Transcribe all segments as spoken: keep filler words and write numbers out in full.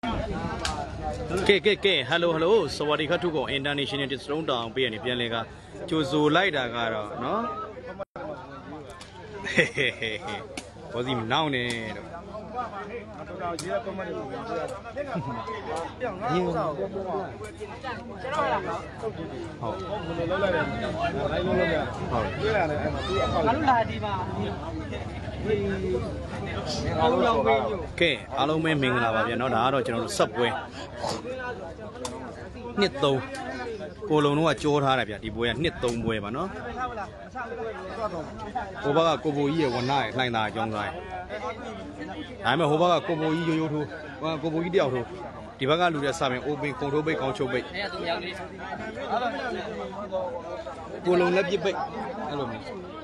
ကဲကဲကဲဟယ်လိုဟယ်လိုစวัสดีครับทุกคน international discount တောင်းပေးရနေပြန်လဲကကြိုဆိုလိုက်တာကတော့နော်ဟေးဟေးဟေးဘောစီမနောင်းနေတော့ညင်းဟုတ်ဟုတ်လာဒီမှာကဲအားလုံးပဲမင်္ဂလာပါဗျာเนาะဒါကတော့ကျွန်တော်တို့ဆက်ပွဲနှစ်သုံးကိုလုံးတော့ကြောထားတယ်ဗျာဒီပွဲကနှစ်သုံးပွဲပါเนาะဟိုဘက်ကကိုဘိုကြီးရဲ့ဝနာရဲ့လှိုင်းသားအကြောင်းစားဒါပေမဲ့ဟိုဘက်ကကိုဘိုကြီးရိုးရိုးထိုးကိုဘိုကြီးတယောက်ထိုးဒီဘက်ကလူတွေစပင် open ခုံထိုးပိတ်ကောင်းချုပ်ပိတ်ကိုလုံးလက်ပြပိတ်အဲ့လိုမျိုး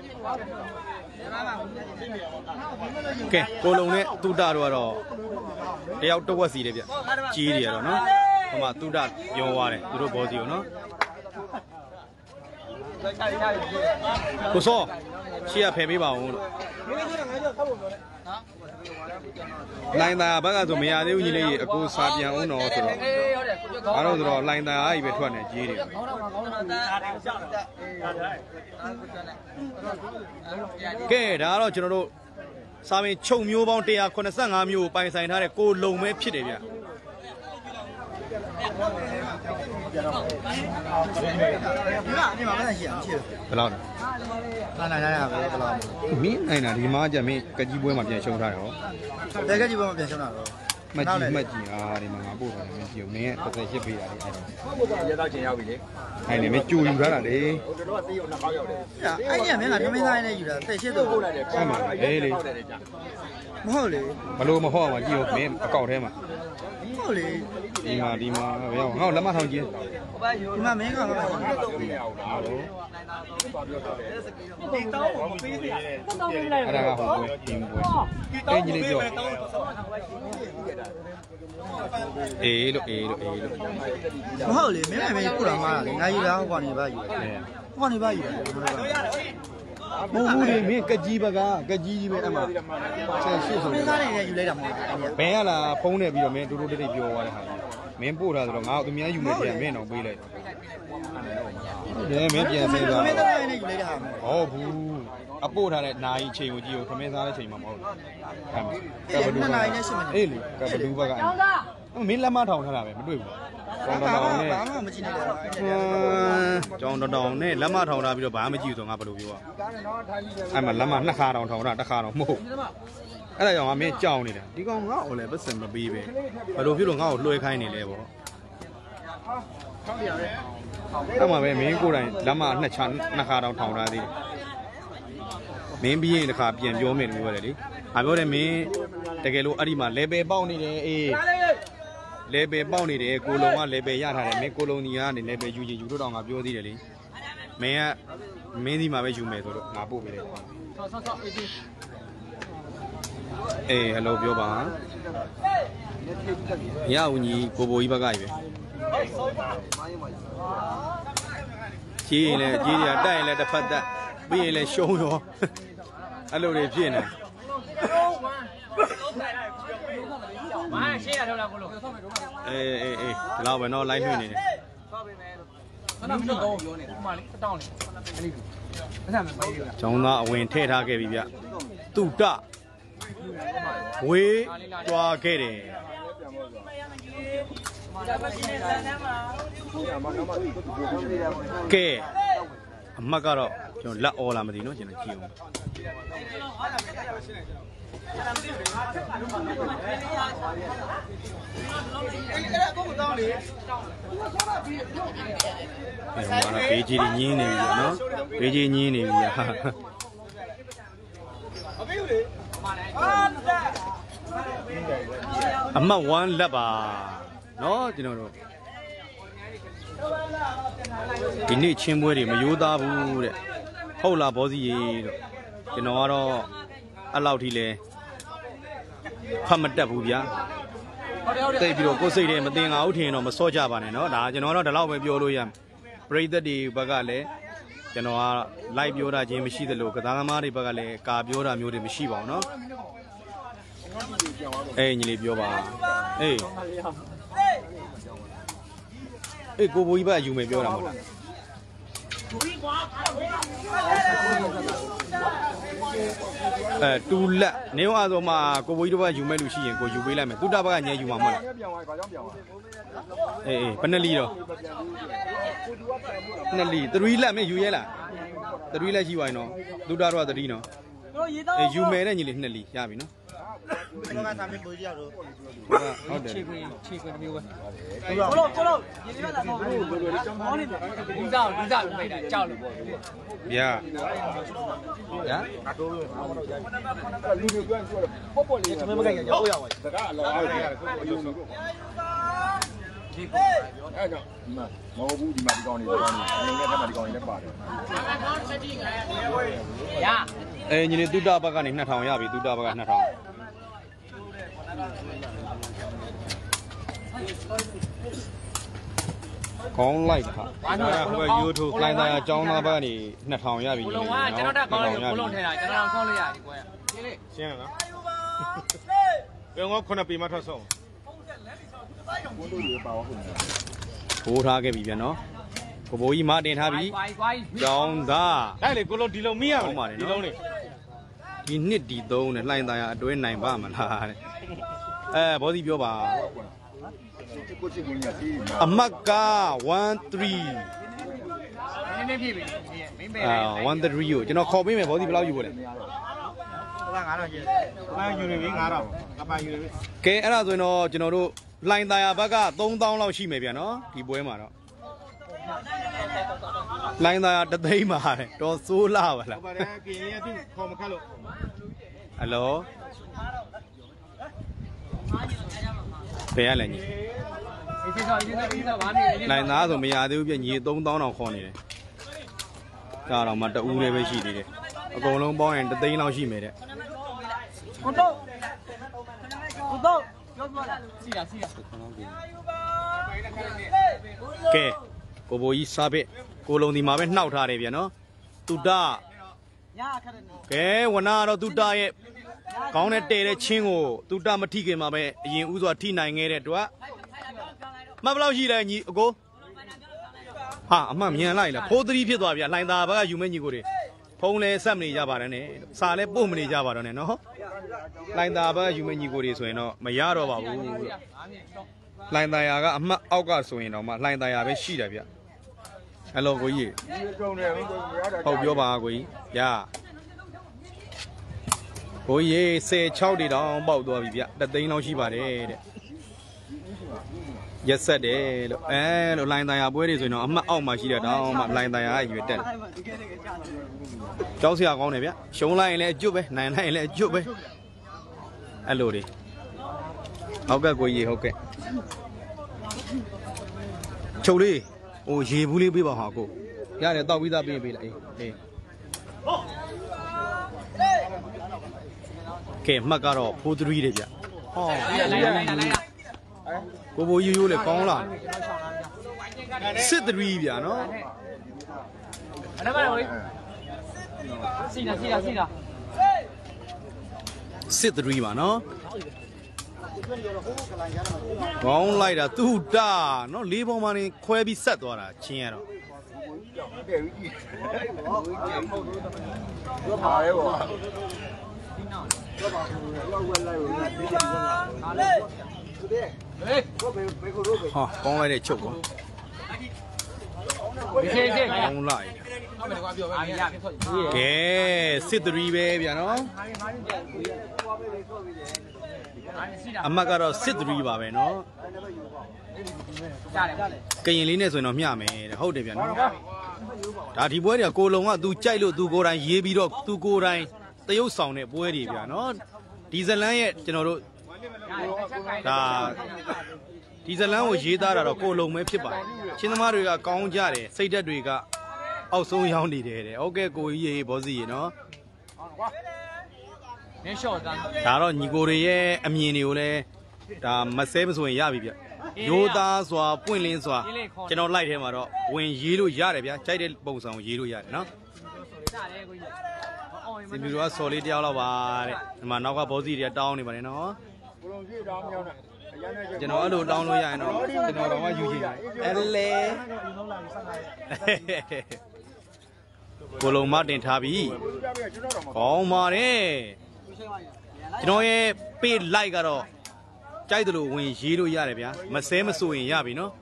ကဲကိုလုံးနဲ့တူတာတော့ကတော့တယောက်တစ်ဝက်စီတယ်ဗျကြီးတယ်ကတော့နော်ဟိုမှာတူတာပြောသွားတယ်သူတို့ဘောစီကိုနော်ကိုစောရှေ့ကဖယ်ပေးပါဦးလို့လိုင်းသားဘက်ကဆိုမရသေးဘူးညီလေးအကိုစာပြန်အောင်တော့ဆိုတော့အားလုံးဆိုတော့လိုင်းသားအားကြီးပဲထွက်နေကြီးတယ်ကဲဒါကတော့ကျွန်တော်တို့စာပင်ချုပ်မျိုးပေါင်းone hundred eighty-fiveမျိုးပိုင်ဆိုင်ထားတဲ့ကိုလုံမဲဖြစ်တယ်ဗျဘယ်လောက်လဲနိုင်နိုင်ရပဲဘယ်လောက်မင်းနိုင်တာဒီမှာကြမင်းကကြီးပွဲမှာပြန်ရှုံးထားတယ်ဟောတဲကကြီးပွဲမှာပြန်ရှုံးတာတော့မှတ်ကြီးမှတ်ကြီးအားဒီမှာငါပို့ထားတယ်မင်းကြည့်ဦးမင်းကတစ်ဆက်ပေးတာလေအဲ့ဒါရဲတော့ချင်းရောက်ပြီလေအဲ့နေမင်းကြိုယူထားတာလေဟိုတော့တေးရုံနှစ်ပေါက်ရောက်တယ်အဲ့ညမင်းကထမင်းသားနဲ့ယူတာတစ်ရှစ်တော့ပို့လိုက်တယ်ဟုတ်ပါလေလေမဟုတ်လေဘလို့မဟုတ်မှာကြည့်ဦးမင်းအကောက်ထဲမှာဟုတ်လေဒီမှာဒီမှာရောက်ငါ့လက်မထောင်ကြည့်ဒီမှာမင်းကောင်ကတော့ဟုတ်လို့မရဘူးလားဟုတ်ဒီတောင်းမပေးသေးတယ်တောင်းပေးလိုက်အဲ့ဒါကဟိုပွဲတင်ပွဲအဲ့ညီလေးပြောအေးလို့အေးလို့အေးလို့မဟုတ်လေမင်းမင်းပို့လာမှာလေငါယူတာဟိုကနေပါယူတယ်ဟိုကနေပါယူတယ်မဟုတ်ဘူးလေမင်းကကြီးဘကကကြီးကြီးပဲအဲ့မှာဆက်ရှေ့ဆိုမင်းသားနေနဲ့ယူလိုက်တာမဟုတ်ဘူးဘယ်ကလာဖုံးနေပြီးတော့မင်းတူတူတိတ်တိတ်ပြောသွားတဲ့ဟာမင်းပို့တာဆိုတော့ငါသူများယူနေတယ်မင်းတော့ပေးလိုက်တယ်မင်းပြန်စင်းသွားမင်းသားနေနဲ့ယူလိုက်တာဟုတ်ဘူးအပို့ထားတဲ့နာယီချိန်ကိုကြည့်ဦးခမင်းသားတဲ့ချိန်မှာမဟုတ်ဘူးအဲ့မှာကဘလူးနာယီနဲ့ရှင်းမယ်အေးလေကဘလူးဘကအဲ့မင်းလက်မထောင်ထားတာပဲမတွေ့ဘူးကျောင်းတောင်နဲ့ဘာမှမကြည့်နိုင်ဘူးကျောင်းတောင်နဲ့လက်မထောင်ထားပြီးတော့ဘာမှမကြည့်ဘူးဆိုငါဘယ်လိုပြောอ่ะအဲ့မှာလက်မနှစ်ခါတောင်ထောင်တာတစ်ခါတောင်မဟုတ်အဲ့ဒါကြောင့်ငါမင်းကြောင်နေတာဒီကောင်ငါ့ကိုလည်းပတ်စံမပေးပဲဘယ်လိုဖြစ်လို့ငါ့ကိုလွှဲခိုင်းနေလဲပေါ့အဲ့မှာပဲမင်းကိုယ်တိုင်လက်မနှစ်ချနှစ်ခါတောင်ထောင်ထားသေးတယ်မင်းပြီးရင်တစ်ခါပြန်ပြောမယ်လို့ပြောတယ်လေငါပြောတယ်မင်းတကယ်လို့အဲ့ဒီမှာ level ပေါက်နေတယ်အေးlevel ပေါက်နေတယ်ကိုလုံးက level ရထားတယ်မင်းကိုလုံးကြီးကနေ level ယူချင်ယူတော့ငါပြောသေးတယ်လေမင်းကမင်းဒီမှာပဲယူမယ်ဆိုတော့ငါပို့ပေးတယ်အေးဟယ်လိုပြောပါရအောင်ကြီးကိုဘိုကြီးဘက်ကကြီးပဲကြီးရင်လည်းကြီးရတိုက်ရင်လည်းတစ်ဖက်တက်ပြီးရင်လည်းရှုံးရောအဲ့လိုတွေဖြစ်နေမရှေ့ရထောက်လာကိုလို့အေးအေးအေးဒီလောက်ပဲတော့လိုက်လွှင့်နေတယ်ဆောက်ပေးမယ်ခဏမင်းတော့ပြောနေဥမာလေးတောင်းနေအဲ့ဒီအဲ့ဒါမှမပေးဘူးကျောင်းသားအဝင်ထည့်ထားခဲ့ပြီဗျတုတဝေးကြွားခဲ့တယ်ကဲအမှတ်ကတော့ကျွန်တော်လက်အော်လာမသိနော်ကျွန်တော်ကြည့်အောင်အဲ့ဘေးကြီးညင်းနေပြီနော်ဘေးကြီးညင်းနေပြီဟာအမှတ်oneလက်ပါနော်ကျွန်တော်တို့ဒီနေ့ချင်းပွဲတွေမရိုးသားဘူးတဲ့ဟုတ်လားဘောစီရေတော့ကျွန်တော်ကတော့အဲ့လောက်ထိလဲဖတ်မတက်ဘူးဗျာတိတ်ပြီးတော့ကိုယ်စိတ်တွေမတင်ငါဘူးထင်တော့မစော့ကြပါနဲ့เนาะဒါကျွန်တော်တော့ဒီလောက်ပဲပြောလို့ရပရိသတ်တွေဘက်ကလည်းကျွန်တော်က live ပြောတာချင်းမရှိသလိုကစားသမားတွေဘက်ကလည်းကာပြောတာမျိုးတွေမရှိပါဘူးเนาะအေးညီလေးပြောပါအေးအေးကိုဘိုးကြီးဘက်ယူမယ်ပြောတာမဟုတ်လားအဲတူလက်နေအောင်ဆိုမှကိုဘိုးကြီးတို့ဘက်ယူမယ်လို့ရှိရင်ကိုယူပေးလိုက်မယ်သူတဘက်ကညဲယူမှာမဟုတ်လားအေးအေးဘယ်နှစ်လီတော့နှစ်လီသရီလက်မင်းယူရဲလားသရီလက်ရှိပါရင်တော့သူတတော့သရီနော်အေးယူမယ်တဲ့ညီလေးနှစ်လီရပြီနော်ကျွန်တော်ကသမီးကိုကြည့်ရတော့ဟုတ်တယ်ခြေခွေခြေခွေမျိုးပဲကျလို့ကျလို့ရေလေးကတော့ဟိုဟောနေတယ်ဒီစားဒီစားပြိုက်တာကြောက်လို့ပေါ့ဗျာဗျာလူတွေပြောရင်ပေါ့ပေါ့လေးသမီးမကိုက်ကြောက်ရပါဘူးဒါကအလောအားရတယ်ကိုအယုံတော့ဒီကိုအဲ့တော့ဒီမှာမဟုတ်ဘူးဒီမှာဒီကောင်နေတော့နေနေတဲ့ထဲမှာဒီကောင်နေလည်းပါတယ်ရအေးညီလေးသူတဘက်ကနေနှစ်ထောင်ရပြီသူတဘက်ကနှစ်ထောင်ကောင်းလိုက်တာဟိုယူထိုလိုင်းသားအကြောင်းသားဘက်ကနေနှစ်ထောင်ရပြီဘလုံးကကျွန်တော်တက်ကောင်းလို့ဘလုံးထဲတာကျွန်တော်ဆောင်းလို့ရတယ်ကွယ်ရှင်းလားပြန်တော့ခုနှစ်ပေမှထွက်ဆုံးဘုံတို့ရေပါဟုတ်တယ်ထိုးထားခဲ့ပြီပြန်နော်ကိုဘိုးကြီးမတင်ထားပြီကျောင်းသားအဲ့လေကိုလုံးဒီလုံးမိရမှာဒီလုံးလေးဒီနှစ်ဒီသုံးနဲ့လှိုင်းသားရအတွဲနိုင်ပါမလားတဲ့အဲဘောစီပြောပါအမတ်ကone three နည်းနည်းဖြည့်ပြီမင်းပဲအာone threeကိုကျွန်တော်ခေါ်ပေးမယ်ဘောစီဘယ်လောက်ယူဖို့လဲငါးတော့ယူအပိုင်းယူနေပြီငါးတော့အပိုင်းယူနေပြီကဲအဲ့ဒါဆိုရင်တော့ကျွန်တော်တို့လှိုင်းသားရဘက်ကသုံးသောင်းလောက်ရှိမယ်ဗျာနော်ဒီပွဲမှာတော့လိုင်းသားတသိန်းပါတဲ့တော်စိုးလာပါလားဟုတ်ပါတယ်ကင်ရသူခေါ်မခတ်လို့ဟယ်လိုဘယ်ရလဲညီအေးစေးစောအေးစေးစေးစောဘာနေလိုင်းသားဆိုမရသေးဘူးပြညီသုံးသောင်းတောင်ခေါ်နေတယ်ဒါတော့မှတအူးလေးပဲရှိသေးတယ်အကုန်လုံးပေါင်းရင်တသိန်းလောက်ရှိမယ်တဲ့ဟုတ်တော့ဟုတ်တော့ပြောပြလာစီလာစီလာကဲကိုဘိုးကြီးစားပစ်ကိုလုံးဒီမှာပဲနှောက်ထားတယ်ဗျာနော်တူတာကဲဝနာတော့တူတာရဲ့ကောင်းတဲ့တဲတဲ့ချင်းကိုတူတာမထိခင်မှာပဲအရင်ဥစွာထိနိုင်ခဲ့တဲ့တော့မဘလောက်ရှိလဲညီအကိုဟာအမှမြန်လိုက်လားဖိုးသတိဖြစ်သွားဗျာလှိုင်သာဘက်ကယူမဲ့ညီကိုတွေဖုံးလဲဆက်မနေကြပါနဲ့စာလဲပို့မနေကြပါတော့နဲ့နော်လှိုင်သာဘက်ကယူမဲ့ညီကိုတွေဆိုရင်တော့မရတော့ပါဘူးလှိုင်သာယာကအမှတ်အောက်ကဆိုရင်တော့မှလှိုင်သာယာပဲရှိတယ်ဗျဟယ်လိုကိုကြီးဟုတ်ပြောပါကိုကြီးရကိုကြီးဆယ်၆တိတောင်ပေါက်သွားပြီဗျတသိန်းလောက်ရှိပါတယ်တဲ့ရက်ဆက်တယ်လို့အဲလို့လိုင်းတန်ရပွဲတွေဆိုရင်တော့အမှတ်အောက်မှာရှိတဲ့တောင်မှလိုင်းတန်ရအရွယ်တက်တယ်ကြောက်စရာကောင်းတယ်ဗျရှုံးလိုက်ရင်လည်းအကျွတ်ပဲနိုင်လိုက်ရင်လည်းအကျွတ်ပဲအဲ့လိုတွေဟုတ်ကဲ့ကိုကြီးဟုတ်ကဲ့ချုပ်လေးဟိုရေဘူးလေးပေးပါဟာကိုရတယ်တောက်ပြီးသားပေးပေးလိုက်အေးအေးကဲမှတ်ကတော့ဖိုးသရီးတယ်ဗျဟောလိုက်လိုက်လိုက်လိုက်ကိုဘိုးရိုးရိုးလေကောင်းလာစစ်သရီးဗျာနော်အဲ့ဒါကလေစီလာစီလာစီလာစစ်သရီးပါနော်ကောင်းလိုက်တာသူ့တာနော်လေးပုံမှန်ခွဲပြီးဆက်သွားတာချင်းရတော့ပြောပါရဲပေါ့ဟာကောင်းလိုက်တဲ့ချုပ်ကောခေခေကောင်းလိုက်ကဲစစ်သရီးပဲဗျာနော်အမကတော့စစ်သရီးပါပဲနော်ကရင်လေးနဲ့ဆိုရင်တော့မျှမယ်တဲ့ဟုတ်တယ်ဗျာနော်ဒါဒီပွဲတွေကကိုလုံကသူကြိုက်လို့သူကိုယ်တိုင်ရေးပြီးတော့သူကိုယ်တိုင်တရုပ်ဆောင်တဲ့ပွဲတွေဗျာနော်ဒီဇလန်ရဲ့ကျွန်တော်တို့ဒါဒီဇလန်ကိုရေးသားတာတော့ကိုလုံပဲဖြစ်ပါတယ်ချင်းသမားတွေကကောင်းကြတယ်စိတ်ဓာတ်တွေကအောက်ဆုံးရောက်နေတယ်တဲ့ဟုတ်ကဲ့ကိုကြီးရေဘောစီရေနော်နင်းရှော့သားဒါတော့ညီကိုတွေရဲ့အမြင်တွေကိုလည်းဒါမဆဲမဆိုရင်ရပြီဗျရိုးသားစွာပွင့်လင်းစွာကျွန်တော်လိုက်ထဲမှာတော့ဝင်ရေးလို့ရတယ်ဗျကြိုက်တဲ့ပုံစံကိုရေးလို့ရတယ်နော်စင်ပြူတော့စော်လေးတယောက်တော့ပါတဲ့ဒီမှာနောက်ကဘောစီတွေတောင်းနေပါတယ်နော်ကျွန်တော်အဲ့လိုတောင်းလို့ရရင်တော့ကျွန်တော်တော့ယူချင်တယ်အဲ့လေကိုလုံးမတင်ထားပြီကောင်းပါတယ်ကျွန်တော်ရဲ့ပေးလိုက်ကတော့ကြိုက်တယ်လို့ဝင်ရေးလို့ရတယ်ဗျာမဆဲမဆိုရင်ရပြီနော်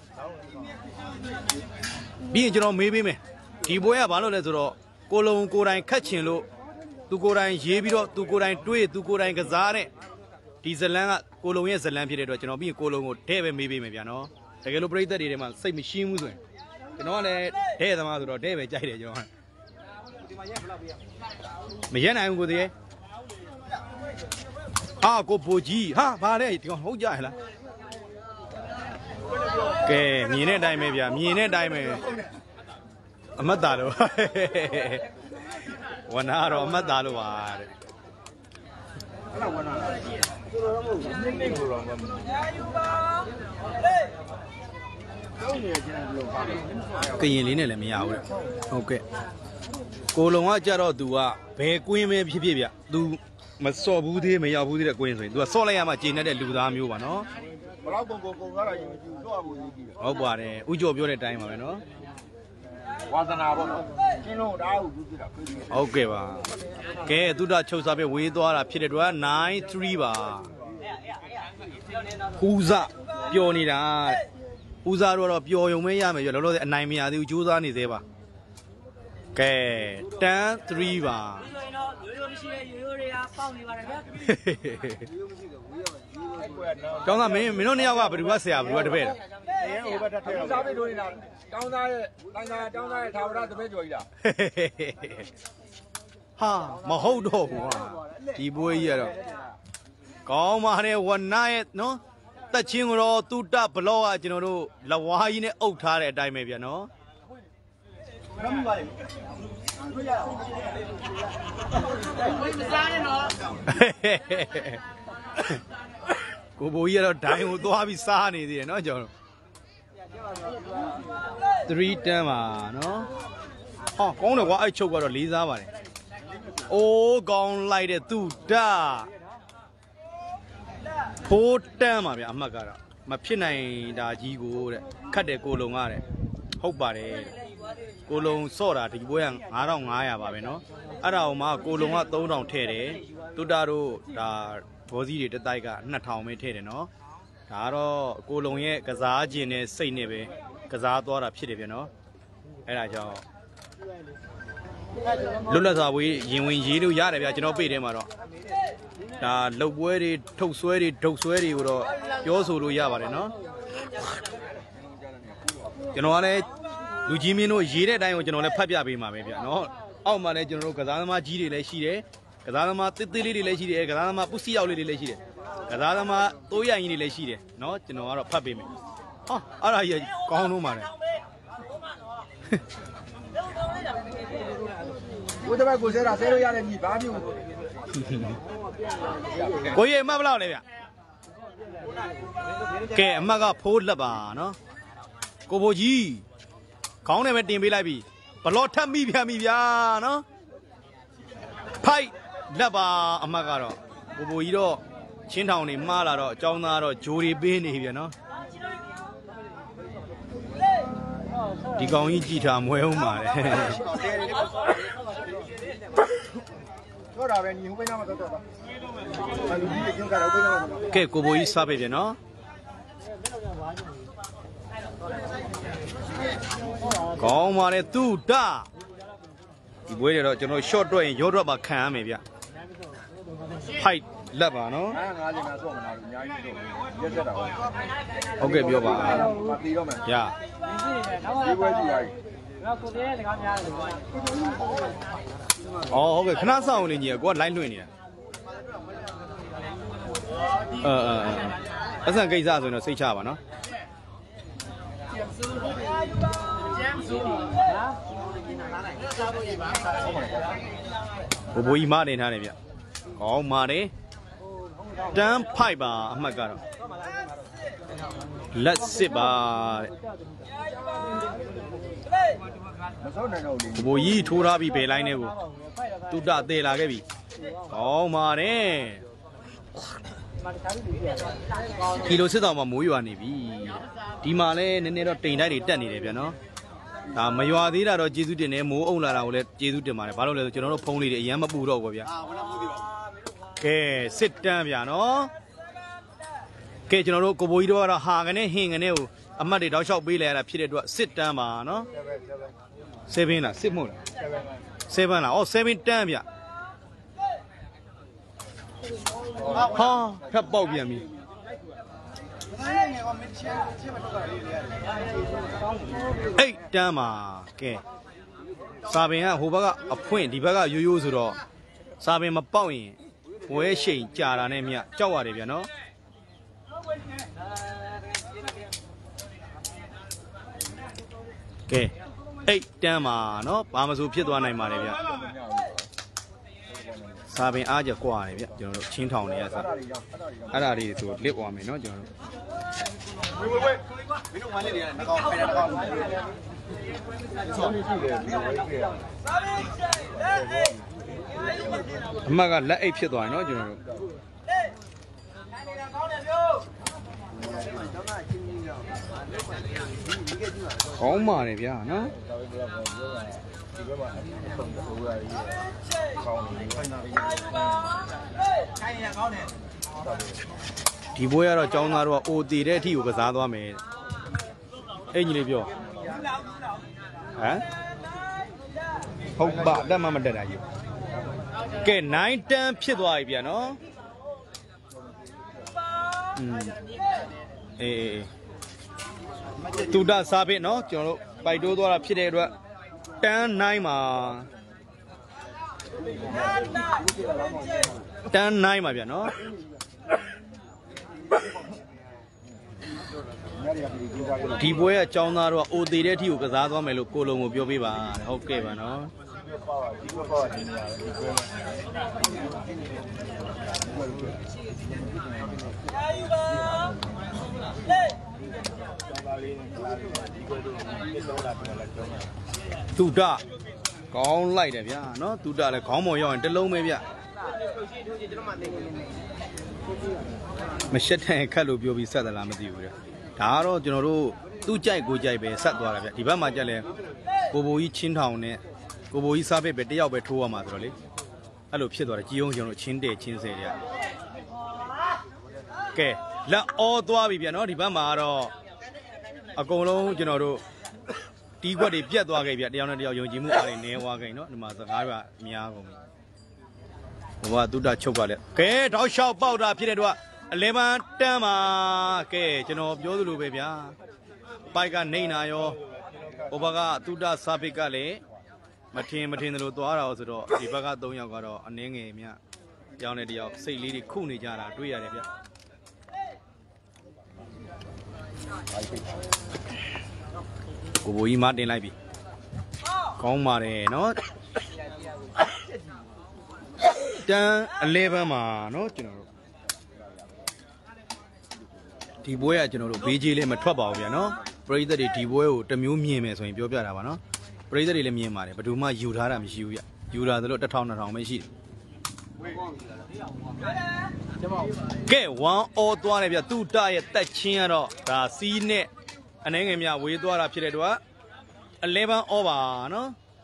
ပြီးရင်ကျွန်တော်မေးပေးမယ်ဒီပွဲကဘာလို့လဲဆိုတော့ကိုလုံးကိုယ်တိုင်ခတ်ချင်လို့သူကိုယ်တိုင်ရေးပြီးတော့သူကိုယ်တိုင်တွေးသူကိုယ်တိုင်ကစားတဲ့ဒီဇလန်ကကိုလုံးရဲ့ဇလန်ဖြစ်တဲ့အတွက်ကျွန်တော်ပြီးရင်ကိုလုံးကိုတဲ့ပဲမေးပေးမယ်ဗျာနော်တကယ်လို့ပြိသက်တွေထဲမှာစိတ်မရှင်းဘူးဆိုရင်ကျွန်တော်ကလည်းတဲ့သမားဆိုတော့တဲ့ပဲကြိုက်တယ်ကျွန်တော်မရက်နိုင်ဘူးကိုတည်းဟာကိုဘိုကြီးဟာဘာလဲဒီကောင်ဟုတ်ကြရလားကဲမြင်တဲ့အတိုင်းပဲဗျာမြင်တဲ့အတိုင်းပဲအမတ်သားလို့ဝနာတော့အမတ်သားလို့ပါတဲ့ကရင်လေးနဲ့လည်းမရဘူးတဲ့ဟုတ်ကဲ့ကိုလုံကကြတော့ तू ကဘယ်ကွင်းပဲဖြစ်ဖြစ်ဗျ तू မစော့ဘူးသေးမရောက်ဘူးသေးတဲ့ကွင်းဆိုရင် तू ကစော့လိုက်ရမှကျင်းတဲ့လူသားမျိုးပါနော်ဘလောက်ပုံပုံပုံကားတာယူယူတော့ဘူးကြီးတယ်ဟုတ်ပါတယ်ဥကျော်ပြောတဲ့အတိုင်းပါပဲနော်ဝါသနာပေါ့နော်ကျင်းလို့ဒါဟုတ်ဘူးပြတာဟုတ်ကဲ့ပါကဲသူတို့ချုပ်စားပဲဝေးသွားတာဖြစ်တဲ့တော့nine threeပါပူဇပျော်နေတာပူဇတော့ပျော်ရုံပဲရမယ်ရောလောလောဆယ်အနိုင်မရသေးဘူးကြိုးစားနေသေးပါကဲten threeပါကျောင်းသားမင်းမင်းတို့နှစ်ယောက်ကဘယ်သူကဆရာဘယ်သူကတပည့်လဲအဲဟိုဘက်တက်ထဲစားပြီးတို့နေတာကျောင်းသားရဲ့တိုင်းသားကျောင်းသားရဲ့သာဝရတပည့်ကျော်ကြီးလားဟာမဟုတ်တော့ဘူးဟာဒီပွဲကြီးကတော့ကောင်းပါတယ်ဝနာရဲ့နော်တက်ချင်းကတော့တူတဘလော့ကကျွန်တော်တို့လဝါးကြီးနဲ့အုပ်ထားတဲ့အတိုင်းပဲဗျာနော်ကိုဘိုးကြီးကတော့ဒိုင်းကိုသွားပြီးစားနေသေးတယ်နော်ကျွန်တော်three tenပါနော်ဟောကောင်းတယ်ကွာအဲ့ချုပ်ကတော့လေးစားပါတယ်အိုးကောင်းလိုက်တဲ့သူတာfour tenပါဗျာအမှတ်ကတော့မဖြစ်နိုင်တာကြီးကိုတဲ့ခတ်တယ်ကိုလုံကတဲ့ဟုတ်ပါတယ်ကိုလုံစော့တာဒီပွဲကnine five hundredပါပဲနော်အဲ့ဒါအောင်မှကိုလုံကthree thousandထည့်တယ်တူတာတို့ဒါဘောစီတွေတတိုက်ကtwo thousandပဲထည့်တယ်နော်ဒါကတော့ကိုလုံရဲ့ကစားခြင်းနဲ့စိတ်နဲ့ပဲကစားသွားတာဖြစ်တယ်ဗျနော်အဲ့ဒါကြောင့်လွတ်လပ်စွာဝေးရင်ဝင်ရေးလို့ရတယ်ဗျကျွန်တော်ပြေးတယ်မှာတော့ဒါလှုပ်ပွဲတွေထုတ်ဆွဲတွေဒုတ်ဆွဲတွေကိုတော့ပြောဆိုလို့ရပါတယ်နော်ကျွန်တော်ကလည်းလူကြီးမင်းတို့ရေးတဲ့အတိုင်းကိုကျွန်တော်လည်းဖတ်ပြပေးမှာပဲဗျနော်အောက်မှာလည်းကျွန်တော်တို့ကစားသမားကြီးတွေလည်းရှိတယ်ကစားသမားတစ်သေးလေးတွေလည်းရှိတယ်ကစားသမားပုစီရောက်လေးတွေလည်းရှိတယ်ကစားသမားသိုးရိုင်ကြီးတွေလည်းရှိတယ်နော်ကျွန်တော်ကတော့ဖတ်ပေးမယ်ဟာအဲ့ဒါကြီးကောင်းလို့ပါတယ်ကိုတပတ်ကိုဆဲတာဆဲလို့ရတယ်ညီဘာမျိုးကိုကြီးအမှတ်ဘယ်လောက်လဲဗျကဲအမှတ်ကဖိုးလက်ပါနော်ကိုဘိုကြီးခေါင်းနဲ့ပဲတင်ပေးလိုက်ပြီဘလော့ထပ်မိပြန်ပြီဗျာနော်ဖိုက်လက်ပါအမှတ်ကတော့ကိုဘိုကြီးတော့ချင်းထောင်နေမှားလာတော့အကြောင်းသားတော့ဂျိုတွေပေးနေပြန်နော်ဒီကောင်ကြီးကြည်ထားမွဲအောင်ပါလေတော့ဒါပဲညီဟိုဘက်နားမှာတော့တော့လူကြီးတွေကျင်းကြတော့ဘယ်နားမှာကဲကိုဘိုကြီးစားပေးပြန်နော်ကောင်းပါလေသူတဒီဘွေးတွေတော့ကျွန်တော် short တွက်ရင်ရောတော့ပါခံရမယ်ဗျ height လက်ပါနော်nine fiftyမှာဆော့မလားအများကြီးတော့ရက်ဆက်တာဟုတ်ကဲ့ပြောပါမတီးတော့မယ်ရဒီဘွေးကြီးရိုက်တော့ကိုသေးတဲ့စကားများတယ်အော်ဟုတ်ကဲ့ခဏစောင့်နေကြီးကိုက line လွှင့်နေတာအဲအဲအဆန်ကိစ္စဆိုရင်တော့စိတ်ချပါနော်ဘိုးဘိုးကြီးမနေထားတယ်ဗျကောင်းပါတယ်တန်းဖိုက်ပါအမှတ်ကတော့လက်စစ်ပါတဲ့ဘိုးကြီးထိုးထားပြီးဘယ်လိုင်းနေကိုတူတာသေးလာခဲ့ပြီကောင်းပါတယ်ကီလိုစစ်တော်မှာမိုးရွာနေပြီဒီမှာလဲနည်းနည်းတော့တိမ်တိုက်တွေတက်နေတယ်ဗျနော်ဒါမရွာသေးတာတော့ကျေးဇူးတင်တယ်မိုးအုံလာတာကိုလည်းကျေးဇူးတင်ပါတယ်ဘာလို့လဲဆိုကျွန်တော်တို့ဖုန်းလေးတွေအရန်မပူတော့ဘူးဗျာကဲစစ်တန်းဗျာနော်ကဲကျွန်တော်တို့ကိုဘိုးကြီးတို့ကတော့ဟာကနေဟင်ကနေကိုအမတ်တွေတောက်လျှောက်ပေးလိုက်ရတာဖြစ်တဲ့အတွက်စစ်တန်းပါနော်เซเว่นလားစစ်မို့လားเซเว่นလားအော်เซเว่นတန်းဗျဟာထပ်ပေါက်ပြန်ပြီအိတ်တန်းပါကဲစာပင်ကဟိုဘက်ကအဖွင့်ဒီဘက်ကရိုးရိုးဆိုတော့စာပင်မပေါက်ရင်ဝဲရှိန်ကြာတာနဲ့မြကြောက်ရတယ်ဗျနော်ကဲအိတ်တန်းပါနော်ဘာမဆိုဖြစ်သွားနိုင်ပါတယ်ဗျစာပင်အားကြကွာတယ်ဗျကျွန်တော်တို့ချင်းထောင်နေရစအဲ့ဒါလေးဆိုလစ်သွားမယ်နော်ကျွန်တော်တို့ဝေးဝေးဝေးမင်းတို့မလေးတွေကနေကောင်းဖယ်တာကောင်းဆောင်းနေရှိတယ်ဒီဝေးကြီးအမကလက်အိတ်ဖြစ်သွားတယ်နော်ကျွန်တော်တို့ကောင်းပါတယ်ဗျာနော်ဒီဘွဲကတော့ចောင်းသားတို့ကအိုတီတဲ့အထိကိုကစားသွားမယ်အဲ့ညီလေးပြောဟမ်ဟုတ်ပါအတက်မှမတက်တာကြီးကဲnine tenဖြစ်သွားပြီဗျာနော်อืมအေးတူတာစားပစ်နော်ကျွန်တော်တို့ပိုက်တိုးသွားတာဖြစ်တဲ့အတွက်တန်းnineမှာတန်းnineမှာဗျာနော်ဒီပွဲကចောင်းသားတော့အိုသေးတဲ့အထိကိုကစားသွားမယ်လို့ကိုလုံးကိုပြောပေးပါဟုတ်ကဲ့ပါနော်တူတာကောင်းလိုက်တယ်ဗျာနော်တူတာလည်းခေါင်းပေါ်ရောက်ရင်တစ်လုံးပဲဗျမရှက်တဲ့ခက်လို့ပြောပြီးဆက်သလားမသိဘူးဗျဒါကတော့ကျွန်တော်တို့သူ့ကြိုက်ကိုကြိုက်ပဲဆက်သွားတာဗျဒီဘက်မှာကြက်လဲကိုဘိုကြီးချင်းထောင်နဲ့ကိုဘိုကြီးစားပစ်ပဲတယောက်ပဲထိုးရမှာဆိုတော့လေအဲ့လိုဖြစ်သွားတယ်ကြီးအောင်ကျွန်တော်ချင်းတဲ့ချင်းဆယ်တဲ့ကဲလက်အောသွားပြီဗျနော်ဒီဘက်မှာကတော့အကုန်လုံးကျွန်တော်တို့တီးခွက်တွေပြတ်သွားခဲ့ဗျတယောက်နဲ့တယောက်ယုံကြည်မှုအားတွေနည်းသွားခဲ့နော်ဒီမှာစကားကအများကုန်ပြီဟိုကတူတာချုပ်ကလည်းကဲတောက်လျှောက်ပေါက်တာဖြစ်တဲ့တော့elevenတန်းပါကဲကျွန်တော်ပြောသလိုပဲဗျာပိုက်ကနေနာရောဟိုဘက်ကတူတာစာပစ်ကလည်းမထင်မထင်သလိုသွားတာဆိုတော့ဒီဘက်ကသုံးယောက်ကတော့အနှင်းငယ်မြတယောက်နဲ့တယောက်စိတ်လေးတွေခုနေကြတာတွေ့ရတယ်ဗျကိုဘိုကြီးမတင်လိုက်ပြီကောင်းပါတယ်နော်တန်းelevenမှာနော်ကျွန်တော်တို့ဒီပွဲကကျွန်တော်တို့ဘေးကြီးလေးမထွက်ပါဘူးဗျာနော်ပရိသတ်တွေဒီပွဲကိုတမျိုးမြင်မယ်ဆိုရင်ပြောပြတာပါနော်ပရိသတ်တွေလည်းမြင်ပါတယ်ဘယ်သူမှယူထားတာမရှိဘူးဗျယူတာဆိုလို့တစ်ထောင်နှစ်ထောင်ပဲရှိတယ်ကဲone all သွားတယ်ဗျသူတရဲ့တက်ချင်းကတော့ဒါစီးနဲ့အနှဲငယ်များဝေးသွားတာဖြစ်တဲ့တော့eleven all ပါနော်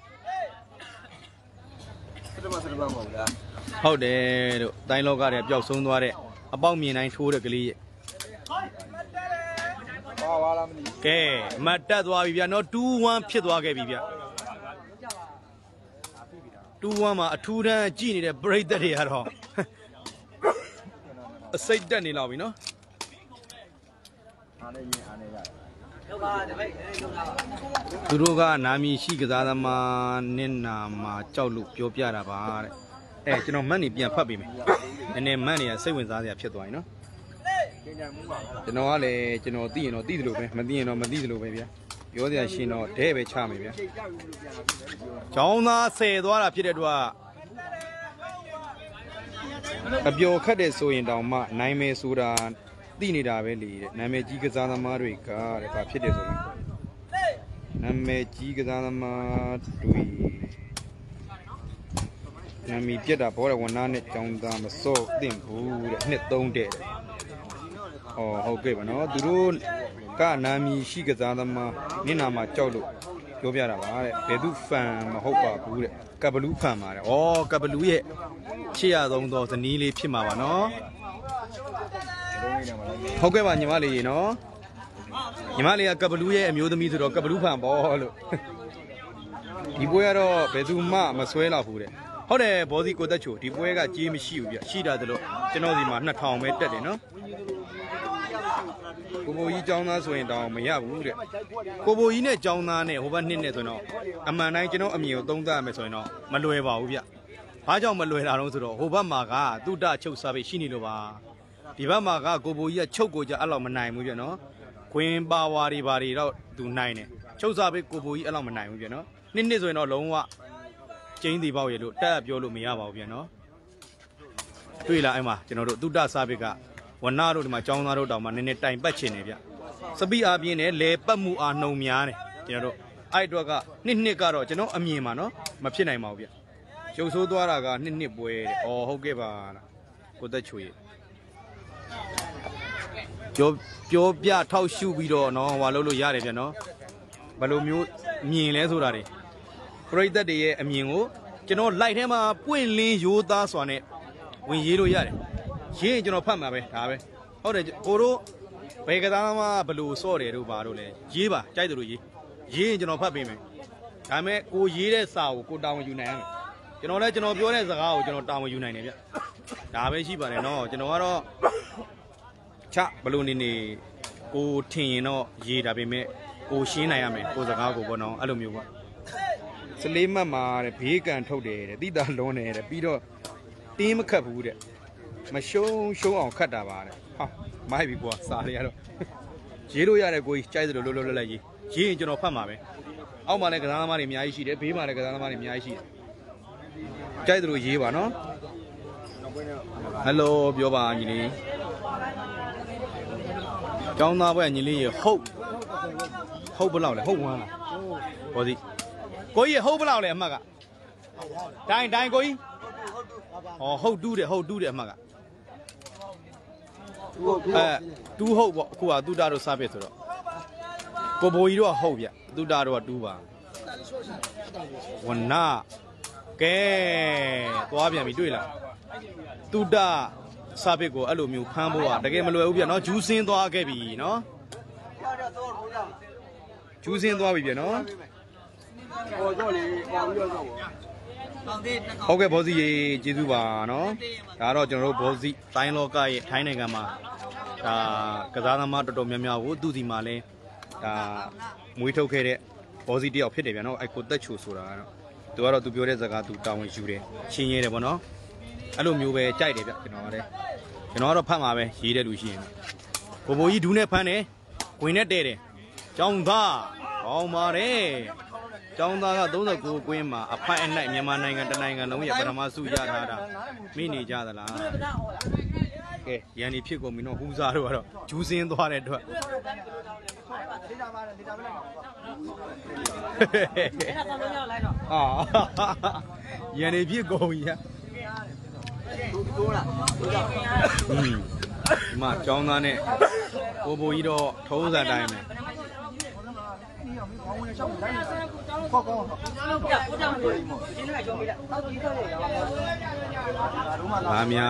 ဟုတ်တယ်တို့တိုင်းလောကတွေပျောက်ဆုံးသွားတဲ့အပေါက်မြင်တိုင်းထိုးတဲ့ကလေးရဲ့ကဲမတ်တက်သွားပြီဗျာနော်two oneဖြစ်သွားခဲ့ပြီဗျtwo oneမှာအထူးတန်းကြည့်နေတဲ့ပရိသတ်တွေကတော့အစိတ်တက်နေလောက်ပြီနော်သူတို့ကနာမည်ရှိကစားသမားနဲ့နာမှာကြောက်လို့ပြောပြတာပါတဲ့အဲကျွန်တော်မတ်နေပြန်ဖတ်ပေးမယ်နည်းနည်းမတ်နေရစိတ်ဝင်စားစရာဖြစ်သွားပြီနော်ကျွန်တော်ကလည်းကျွန်တော်သိရင်တော့သိသလိုပဲမသိရင်တော့မသိသလိုပဲဗျာပြောစရာရှင်တော့ဒဲပဲချမယ်ဗျာចောင်းသားဆယ်သွားတာဖြစ်တဲ့တော့အပျော်ခတ်တဲ့ဆိုရင်တောင်မှနိုင်မယ်ဆိုတာသိနေတာပဲလေတဲ့နာမည်ကြီးကစားသမားတွေကတဲ့ဘာဖြစ်တယ်ဆိုရင်နာမည်ကြီးကစားသမားတွေနာမည်ပြက်တာဘောတဲ့ဝန်သားနဲ့ကြောင်းသားမစော့သင့်ဘူးတဲ့နှစ်သုံးတဲ့ဩဟုတ်ကဲ့ပါနော်သူတို့ကနာမည်ရှိကစားသမားနင့်နာမှာကြောက်လို့ပြောပြတာပါတဲ့ဘယ်သူဖန်မဟုတ်ပါဘူးတဲ့ကပလူးဖန်ပါတဲ့ဩကပလူးရဲ့ရှေ့ရဆုံးသောဇနီးလေးဖြစ်မှာပါနော်ဟုတ်ကဲ့ပါညီမလေးရေနော်ညီမလေးကကပလူးရဲ့အမျိုးသမီးဆိုတော့ကပလူးဖန်ပေါ့လို့ဒီပွဲကတော့ဘယ်သူမှမဆွဲတော့ဘူးတဲ့ဟုတ်တယ်ဘောစီကိုသက်ချိုဒီပွဲကကြီးမရှိဘူးပြရှိတာတလို့ကျွန်တော်ဒီမှာနှစ်ထောင်ပဲတက်တယ်နော်ကိုဘိုကြီးចောင်းသားဆိုရင်တောင်မရဘူးတဲ့ကိုဘိုကြီးနဲ့ចောင်းသားနဲ့ဟိုဘက်နှစ်နဲ့ဆိုတော့အမှန်တိုင်းကျွန်တော်အမြင်ကိုသုံးသပ်ရမယ်ဆိုရင်တော့မလွယ်ပါဘူးဗျဘာကြောင့်မလွယ်တာတော့ဆိုတော့ဟိုဘက်မှာကတုဒ္ဒချုပ်စားပဲရှိနေလို့ပါဒီဘက်မှာကကိုဘိုကြီးကချုပ်ကိုကြအဲ့လောက်မနိုင်ဘူးဗျနော်ခွင်းပါဝါတွေဘာတွေတော့သူနိုင်တယ်ချုပ်စားပဲကိုဘိုကြီးအဲ့လောက်မနိုင်ဘူးဗျနော်နှစ်နှစ်ဆိုရင်တော့လုံးဝကျင်းတီပေါက်ရလို့တက်ပြောလို့မရပါဘူးဗျနော်တွေ့လားအဲ့မှာကျွန်တော်တို့တုဒ္ဒစားပဲကဝနာတို့ဒီမှာចောင်းသားတို့တောင်မှနည်းနည်းတိုင်ပတ်ချင်နေဗျစပိအားပြင်းနဲ့လဲပတ်မှုအားနှုံများတယ်ကျွန်တော်တို့အဲ့အတွက်ကနှစ်နှစ်ကတော့ကျွန်တော်အမြင်ပါနော်မဖြစ်နိုင်ပါဘူးဗျရုပ်ဆိုးသွားတာကနှစ်နှစ်ပွဲတဲ့ဩဟုတ်ကဲ့ပါလားကိုသက်ချွေပြောပြောပြထောက်ရှုပြီးတော့နော်ဟွာလုပ်လို့ရတယ်ဗျနော်ဘယ်လိုမျိုးမြင်လဲဆိုတာတွေပရိသတ်တွေရဲ့အမြင်ကိုကျွန်တော်လိုက်ထဲမှာပွင့်လင်းရိုးသားစွာနဲ့ဝင်ရေးလို့ရတယ်ရေးရင်ကျွန်တော်ဖတ်မှာပဲဒါပဲဟုတ်တယ်ကိုတို့ဘယ်ကစားမှဘလို့စော့တယ်တို့ဘာတို့လဲရေးပါကြိုက်တယ်လို့ရေးရေးရင်ကျွန်တော်ဖတ်ပေးမယ်ဒါပေမဲ့ကိုရေးတဲ့စာကိုကိုတာဝန်ယူနိုင်ရမယ်ကျွန်တော်လည်းကျွန်တော်ပြောတဲ့စကားကိုကျွန်တော်တာဝန်ယူနိုင်တယ်ဗျဒါပဲရှိပါတယ်နော်ကျွန်တော်ကတော့ချဘလို့နေနေကိုထင်ရင်တော့ရေးတာပေမဲ့ကိုရှင်းနိုင်ရမယ်ကိုစကားကိုပေါ့နော်အဲ့လိုမျိုးပေါ့စလေးမတ်မှာတဲ့ဘေးကန်ထုတ်တယ်တဲ့တိတာလွန်းတယ်တဲ့ပြီးတော့တင်းမခတ်ဘူးတဲ့မရှုံးရှုံးအောင်ခတ်တာပါတဲ့ဟာမိုက်ပြီကွာစာတွေကတော့ရေးလို့ရတယ်ကိုကြီးကြိုက်သလိုလွတ်လွတ်လပ်လပ်ရေးရေးရင်ကျွန်တော်ဖတ်မှာပဲအောက်မှာလည်းကစားသမားတွေအများကြီးရှိတယ်ဘေးမှာလည်းကစားသမားတွေအများကြီးရှိတယ်ကြိုက်သလိုရေးပါနော်ဟယ်လိုပြောပါညီလေးကျောင်းသားဘွဲ့ညီလေးရေဟုတ်ဟုတ်ဘယ်လောက်လဲဟုတ်ဝမ်းလားဘောစီကိုကြီးဟုတ်ဘယ်လောက်လဲအမှတ်ကတိုင်းတိုင်းကိုကြီးဩဟုတ်တူးတယ်ဟုတ်တူးတယ်အမှတ်ကအဲတူးဟုတ်ပေါ့အခုကတူတာတို့စားပြဆိုတော့ကိုဘိုကြီးတို့ကဟုတ်ဗျတူတာတို့ကတူးပါဝနာကဲသွားပြန်ပြီတွေ့လားတူတာစားပြကိုအဲ့လိုမျိုးဖမ်းဖို့ကတကယ်မလွယ်ဘူးဗျနော်ဂျူးစင်းသွားခဲ့ပြီနော်ဂျူးစင်းသွားပြီဗျနော်ဟောတော့လေပါပြီးတော့ဟုတ်ကဲ့ဘောစီရေကျေးဇူးပါနော်ဒါတော့ကျွန်တော်တို့ဘောစီတိုင်းလောကရဲ့ထိုင်းနိုင်ငံမှာဒါကစားသမားတော်တော်များများကိုသူ့စီမှာလဲဒါမွေးထုတ်ခဲ့တဲ့ဘောစီတယောက်ဖြစ်တယ်ဗျာနော်အဲ့ကိုတက်ချိုဆိုတာကတော့သူကတော့သူပြောတဲ့စကားသူတာဝန်ယူတယ်ချင်းရဲတယ်ပေါ့နော်အဲ့လိုမျိုးပဲကြိုက်တယ်ဗျကျွန်တော်ကလည်းကျွန်တော်ကတော့ဖတ်မှာပဲရေးတဲ့လူရှိရင်ဘိုးဘိုကြီးဒူးနဲ့ဖမ်းတယ်ဝင်နဲ့တဲတယ်ကျောင်းသားကောင်းပါတယ်ကျောင်းသားကသုံး十九ကွင်းမှာအဖိုက်အနှိုက်မြန်မာနိုင်ငံတနိုင်ငံလုံးရဲ့ပထမဆုရထားတာမိနေကြသလားကဲရန်ဒီဖြစ်ကုန်ပြီနော်ဟူးစားတို့ကတော့ဂျူးစင်းသွားတဲ့အတွက်အာရန်ဒီဖြစ်ကုန်ပြီဟာอืมဒီမှာကျောင်းသားနဲ့ဘိုးဘိုကြီးတော့ထုံးစံတိုင်းပဲဘာများ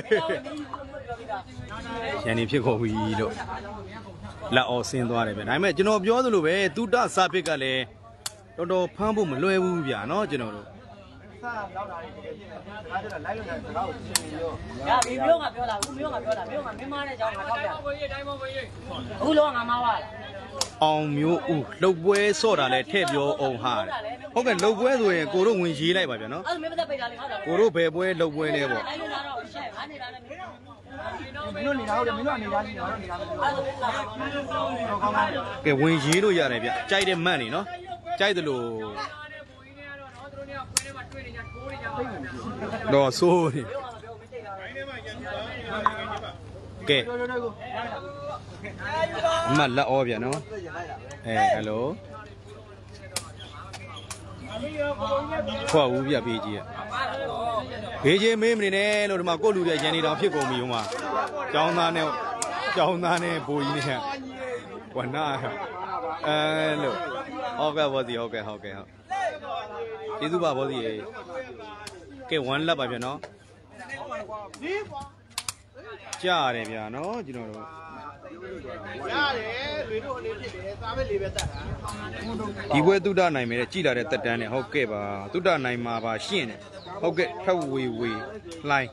ရန်နေဖြစ်ကုန်ပြီလို့လက်အော်ဆင်းသွားတယ်ဗျဒါပေမဲ့ကျွန်တော်ပြောသလိုပဲတုဒ္ဒစာပစ်ကလည်းတော်တော်ဖမ်းဖို့မလွယ်ဘူးဗျာနော်ကျွန်တော်တို့呀，你不用啊，不用了，不用啊，不用了，不用啊，没妈的叫我靠边。အခုလောငါမဝလာအောင်မျိုးဦးလှုပ်ပွဲဆော့တာလဲထည့်ပြောအောင်ဟာဟုတ်ကဲ့လှုပ်ပွဲဆိုရင်ကိုတို့ဝင်ရေးလိုက်ပါဗျာနော်အဲ့မင်းမသက်ပိတ်တာလေဟုတ်တယ်ကိုတို့ဘယ်ပွဲလှုပ်ပွဲလဲပေါ့အဲ့လိုလာတော့ရှက်ငါနေတာလည်းမင်းတို့နေတာဟုတ်တယ်မင်းတို့နေတာကြီးနော်နေတာမင်းတို့ကဲဝင်ရေးလို့ရတယ်ဗျကြိုက်တဲ့မန့်နေနော်ကြိုက်တယ်လို့တော့ဆိုးနေကဲအမလက်ဩဗျာနော်အဲဟယ်လိုခွာဦးပြပေးကြီးอ่ะဘေးချင်းမေးမနေနဲ့လို့ဒီမှာကိုလူတွေရန်နေတောင်ဖြစ်ကုန်ပြီဟိုမှာကျောင်းသားနဲ့ကျောင်းသားနဲ့ဘိုးကြီးနဲ့ဝနာအဲလို့ဟုတ်ကဲ့ဘောစီဟုတ်ကဲ့ဟုတ်ကဲ့ဟုတ်ကျေးဇူးပါဘောစီကဲoneလက်ပါဗျာနော်ကြားရတယ်ဗျာနော်ကျွန်တော်တို့ရတယ်လေတို့အနေဖြစ်တယ်စားပဲလေးပဲတတ်တာဒီဘွဲသုဒ္ဓနိုင်မယ်ကြည်လာတဲ့တက်တန်းနဲ့ဟုတ်ကဲ့ပါသုဒ္ဓနိုင်မှာပါရှင်းတယ်ဟုတ်ကဲ့ထပ်ဝေဝေလှိုင်း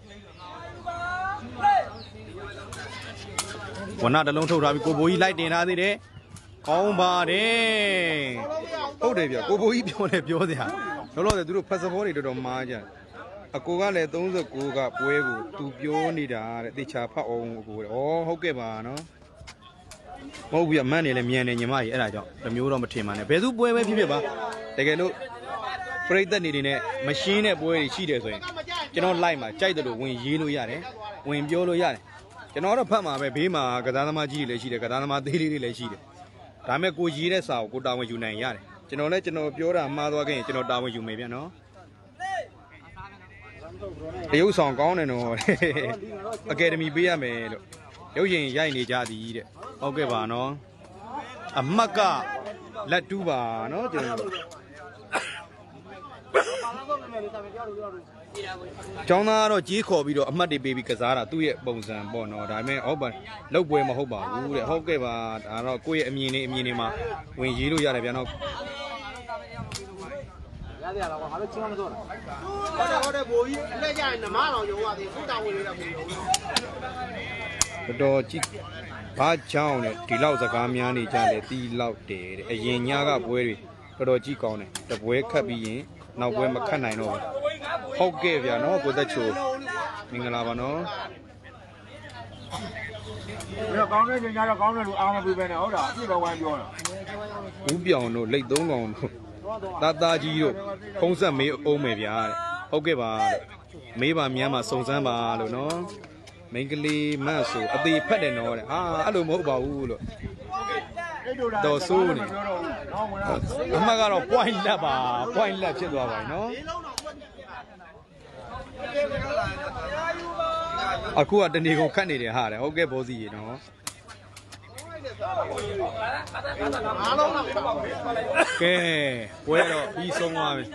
ဝနာတလုံးထုတ်ထားပြီးကိုဘိုးကြီးလိုက်တင်ထားသေးတယ်ကောင်းပါတယ်ဟုတ်တယ်ဗျကိုဘိုးကြီးပြောတယ်ပြောစရာလောလောဆယ်သူတို့ဖက်စဖောတွေတော်တော်မားကြအကိုကလည်းthirty-nineကပွဲကိုသူပြောနေတာတဲ့တေချာဖတ်အောင်အကိုတဲ့ဩဟုတ်ကဲ့ပါနော်မဟုတ်ဘူးမန်းနေလည်းမြန်နေညီမကြီးအဲ့ဒါကြောင့်တမျိုးတော့မထင်ပါနဲ့ဘယ်သူပွဲပဲဖြစ်ဖြစ်ပါတကယ်လို့ပြိသက်နေနေနဲ့မရှင်းတဲ့ပွဲတွေရှိတယ်ဆိုရင်ကျွန်တော်လိုက်မှာကြိုက်တယ်လို့ဝင်ရေးလို့ရတယ်ဝင်ပြောလို့ရတယ်ကျွန်တော်တော့ဖတ်မှာပဲဘေးမှာကစားသမားကြီးတွေလည်းရှိတယ်ကစားသမားသေးလေးတွေလည်းရှိတယ်ဒါပေမဲ့ကိုရေးတဲ့စာကိုကိုတာဝန်ယူနိုင်ရတယ်ကျွန်တော်လည်းကျွန်တော်ပြောတာမှားသွားခဲ့ရင်ကျွန်တော်တာဝန်ယူမယ်ဗျာနော်တရုပ်ဆောင်ကောင်းတယ်နော်အကယ်ဒမီပေးရမယ်လို့ရုပ်ရင်ရိုက်နေကြသည်တဲ့ဟုတ်ကဲ့ပါနော်အမတ်ကလက်တူးပါနော်ကျွန်တော်ကျောင်းသားကတော့ကြီးခေါ်ပြီးတော့အမှတ်တွေပေးပြီးကစားတာသူ့ရဲ့ပုံစံပေါ့နော်ဒါပေမဲ့ဟုတ်ပါလောက်ပွဲမဟုတ်ပါဘူးတဲ့ဟုတ်ကဲ့ပါဒါတော့ကိုယ့်ရဲ့အမြင်လေးအမြင်လေးမှာဝင်ရေးလို့ရတယ်ဗျာနော်ရတယ်လားဘာလို့ချင်းမတော့လားဟုတ်တယ်ဟုတ်တယ်ဘိုးကြီးလက်ကြရင်နမတော်ရုံသွားသေးသူ့တာဝင်လေးတော့မရုံတော်ကြည့်ဘာကြောင့်လဲဒီလောက်စကားများနေကြလဲတီးလောက်တယ်တဲ့အရင်ညကပွဲတွေတော်တော်ကြည့်ကောင်းတယ်တပွဲခတ်ပြီးရင်နောက်ပွဲမခတ်နိုင်တော့ဘူးဟုတ်ကဲ့ဗျာနော်ကိုသက်ချိုမင်္ဂလာပါနော်ဘယ်ကောင်းတဲ့ညညတော့ကောင်းတယ်လို့အားမပေးပဲနဲ့ဟုတ်တာအပြည့်ပဲဝိုင်းပြောတာဦးပြောင်တို့လိတ်သုံးကောင်တို့တာတာကြီးတို့ဖုံးဆက်မေးအောင်မယ်ဗျာဟုတ်ကဲ့ပါမေးပါမြန်းပါစုံစမ်းပါလို့နော်မိန်းကလေးမတ်ဆိုအသေးဖက်တယ်နော်တဲ့ဟာအဲ့လိုမဟုတ်ပါဘူးလို့တော်ဆိုးနေအမှကတော့ point လက်ပါ point လက်ဖြစ်သွားပါပြီနော်အခုကတနေကုန်ခတ်နေတယ်ဟာတယ်ဟုတ်ကဲ့ဘောစီရေနော်ကဲပွဲတော့ပြီးဆုံးသွားပြီ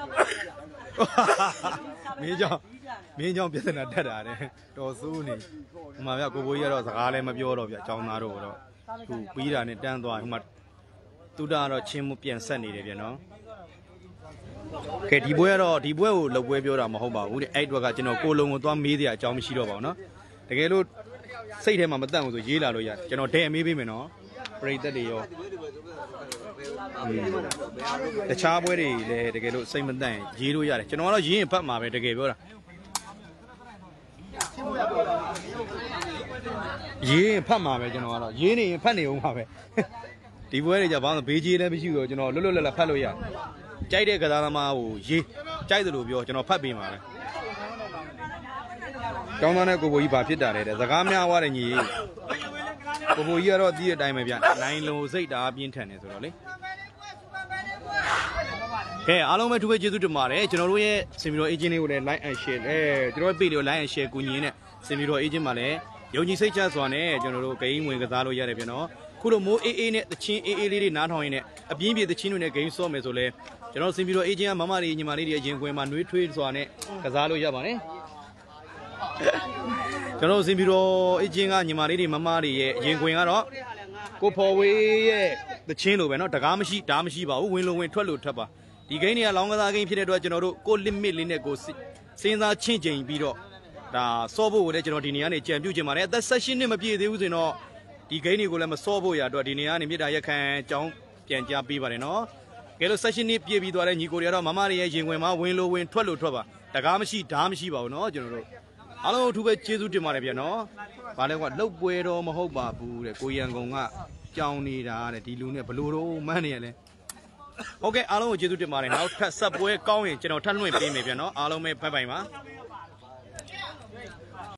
မင်းကြောင့်မင်းကြောင့်ပြဿနာတက်တာတဲ့တော်စိုးနေဟိုမှာဗျကိုဘိုးကြီးကတော့စကားလည်းမပြောတော့ဗျအကြောင်းသားတို့တော့သူပြီးတာနဲ့တန်းသွားဟိုမှာသူတာတော့ချင်းမပြန်ဆက်နေတယ်ဗျနော်ကဲဒီပွဲကတော့ဒီပွဲကိုလောက်ပွဲပြောတာမဟုတ်ပါဘူးတဲ့အဲ့အတွက်ကကျွန်တော်ကိုလုံးကိုသွားမေးစရာအကြောင်းမရှိတော့ပါဘူးနော်တကယ်လို့စိတ်ထဲမှာမတန့်ဘူးဆိုရေးလာလို့ရတယ်ကျွန်တော်ဒဲမေးပေးမယ်နော်ပရိသတ်တွေရောတခြားပွဲတွေလည်းတကယ်လို့စိတ်မတန့်ရေးလို့ရတယ်ကျွန်တော်ကတော့ရေးရင်ဖတ်မှာပဲတကယ်ပြောတာရေးရင်ဖတ်မှာပဲကျွန်တော်ကတော့ရေးနေရင်ဖတ်နေအောင်ပါပဲဒီပွဲတွေကြဘာလို့ဘေးကြီးလည်းမရှိတော့ကျွန်တော်လွတ်လွတ်လပ်လပ်ဖတ်လို့ရကြိုက်တဲ့ကစားသမားကိုရေးကြိုက်တယ်လို့ပြောကျွန်တော်ဖတ်ပေးမှာပဲကျောင်းသားနဲ့ကိုဘိုးကြီးဘာဖြစ်တာလဲတဲ့စကားများွားတယ်ညီကိုဘိုးကြီးကတော့ဒီအတိုင်းပဲဗျနိုင်လုံးစိတ်ဓာတ်ပြင်းထန်နေဆိုတော့လေကဲအားလုံးပဲသူပဲကျေးဇူးတင်ပါတယ်ကျွန်တော်တို့ရဲ့စင်မီတော် agent လေးကိုလည်း like and share အဲကျွန်တော်တို့ page လေးကို like and share ကူညီနေစင်မီတော် agent မှာလည်းယုံကြည်စိတ်ချစွာနဲ့ကျွန်တော်တို့ဂိမ်းဝင်ကစားလို့ရတယ်ဗျနော်ခုလိုမိုးအေးအေးနဲ့တချင်းအေးအေးလေးတွေနားထောင်ရင်းနဲ့အပြင်းပြေတချင်းတွေနဲ့ဂိမ်းဆော့မယ်ဆိုလဲကျွန်တော်စင်မီတော် agent ကမမလေးညီမလေးတွေရင်ခွင်မှာနှွေးထွေးစွာနဲ့ကစားလို့ရပါတယ်ကျွန်တော်စင်မီတော် agent ကညီမလေးတွေမမတွေရဲ့ရင်ခွင်ကတော့ကိုဖော်ဝေးရဲ့တချင်းလိုပဲနော်တကားမရှိဓာမရှိပါဘူးဝင်လို့ဝင်ထွက်လို့ထွက်ပါဒီဂိမ်းတွေကလောင်းကစားဂိမ်းဖြစ်တဲ့အတွက်ကျွန်တော်တို့ကို limit လေးနဲ့ကိုစဉ်းစားချင့်ချိန်ပြီးတော့ဒါစောဖို့ကိုလည်းကျွန်တော်ဒီနေရာနေကြံပြုတ်ချင်ပါတယ်အသက်eighteenနှစ်မပြည့်သေးဘူးဆိုရင်တော့ဒီဂိမ်းတွေကိုလည်းမစောဖို့ရတော့ဒီနေရာနေမြေတားရက်ခံအကြောင်းပြန်ကြားပေးပါတယ်နော်ကဲလို့eighteenနှစ်ပြည့်ပြီးသွားတဲ့ညီကိုတွေကတော့မမတွေရဲ့ရင်ဝင်မှာဝင်လို့ဝင်ထွက်လို့ထွက်ပါတကားမရှိဓာမရှိပါဘူးနော်ကျွန်တော်တို့အားလုံးအထူးပဲကျေးဇူးတင်ပါတယ်ဗျာနော်ဗာလဲကွာလှုပ်ပွဲတော့မဟုတ်ပါဘူးတဲ့ကိုရန်ကုန်ကကြောင်နေတာတဲ့ဒီလူနဲ့ဘလို့တော့မန်းနေရလဲဟုတ်ကဲ့အားလုံးကိုကျေးဇူးတင်ပါတယ်နောက်ထပ်ဆက်ပွဲကောင်းရင်ကျွန်တော်ထပ်လွှင့်ပေးမယ်ဗျာနော်အားလုံးပဲဘိုင်ဘိုင်ပါ